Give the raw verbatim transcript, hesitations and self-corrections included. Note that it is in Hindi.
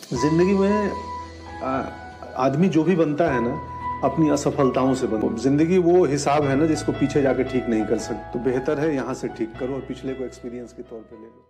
जिंदगी में आ, आदमी जो भी बनता है ना अपनी असफलताओं से बनो। जिंदगी वो हिसाब है ना जिसको पीछे जाके ठीक नहीं कर सकते। तो बेहतर है यहाँ से ठीक करो और पिछले को एक्सपीरियंस के तौर पे ले लो।